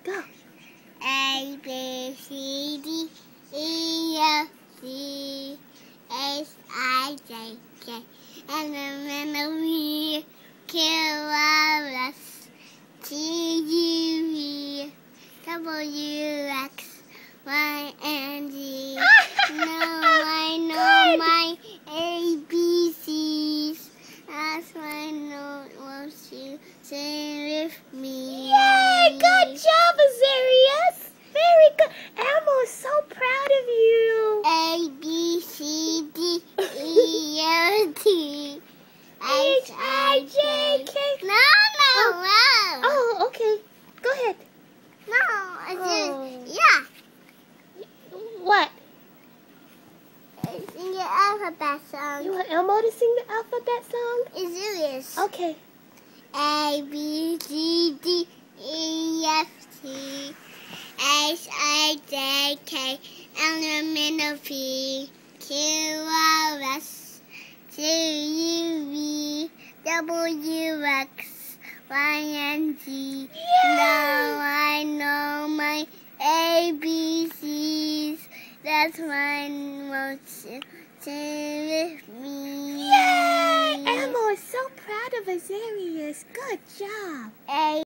Go. A, B, C, D, E, F, G, H, I, J, K, and the Q, R, S, T, U, V, W, X, Y, and Z. I know my ABCs. That's why no one wants to sing with me. Yay! Good job, Azarias. Very good. Elmo is so proud of you. A, B, C, D, E, F, G, H, I, J, K. No. Oh, okay. Go ahead. Yeah. What? Sing the alphabet song. You want Elmo to sing the alphabet song? Azarias. Okay. A, B, C, D, E, F, G, H, I, J, K, L, M, P, Q, R, S, T, U, V, W, X, Y, and Z. Now I know my ABCs. That's why most sing with me. Yay! Elmo is so proud of Azarias. Good job. A